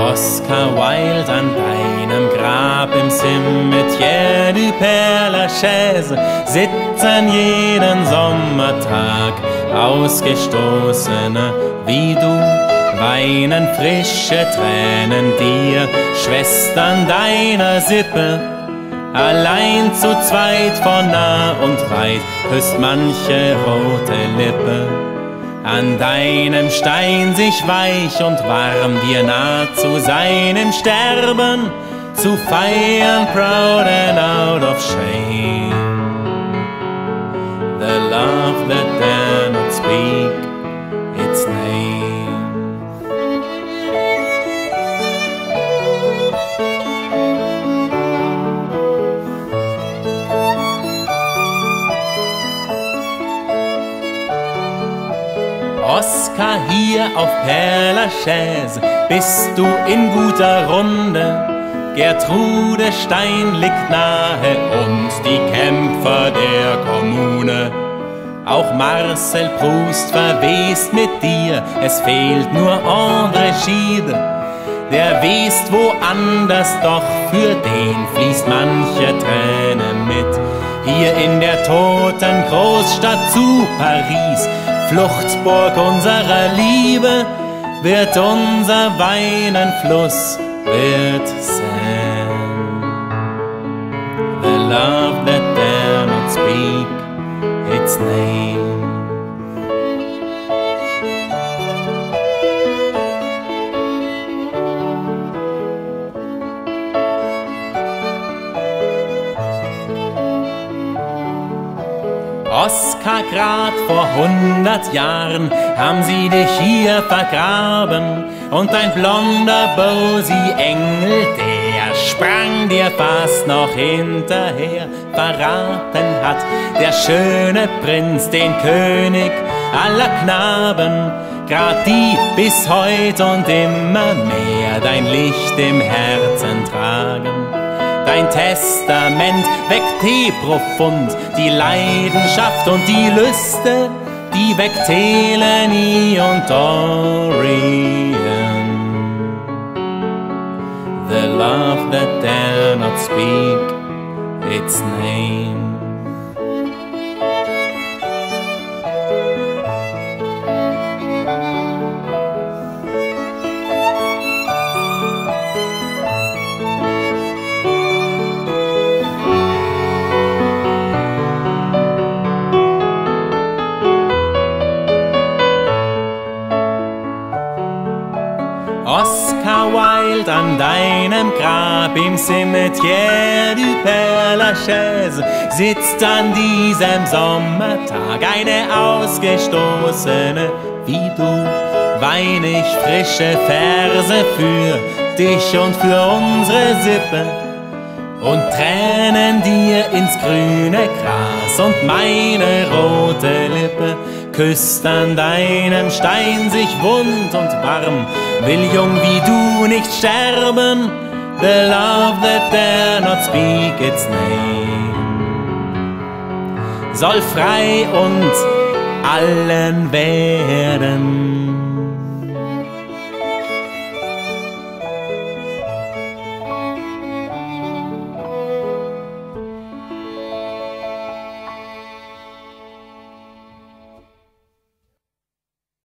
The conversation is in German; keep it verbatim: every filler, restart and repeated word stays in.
Oscar Wilde an deinem Grab im Cimetière du Père Lachaise sitzen jeden Sommertag Ausgestoßene wie du, weinen frische Tränen dir, Schwestern deiner Sippe. Allein zu zweit von nah und weit küsst manche rote Lippe. An deinem Stein sich weich und warm dir nah zu sein im Sterben, zu feiern proud and out of shame. The love that dare not speak its name. Oscar, hier auf Père Lachaise bist du in guter Runde. Gertrude Stein liegt nahe und die Kämpfer der Kommune. Auch Marcel Proust verwest mit dir, es fehlt nur André Gide. Der west woanders, doch für den fließt manche Träne mit. Hier in der toten Großstadt zu Paris, Fluchtburg unserer Liebe, wird unser Weinen Fluss, wird Seine. The love that dare not speak its name. Oscar, grad vor hundert Jahren haben sie dich hier vergraben, und ein blonder Bosie-Engel, der sprang dir fast noch hinterher. Verraten hat der schöne Prinz den König aller Knaben, grad die bis heut und immer mehr dein Licht im Herzen tragen. Dein Testament weckt tief profund die Leidenschaft und die Lüste, die weckt Eleni und Dorian. The love that dare not speak its name. Oscar Wilde an deinem Grab im Cimetière du Père Lachaise sitzt an diesem Sommertag eine Ausgestoßene wie du, wein ich frische Verse für dich und für unsere Sippe und Tränen dir ins grüne Gras, und meine rote Lippe küsst an deinem Stein sich wund und warm, will jung wie du nicht sterben. The love that dare not speak its name soll frei und allen werden.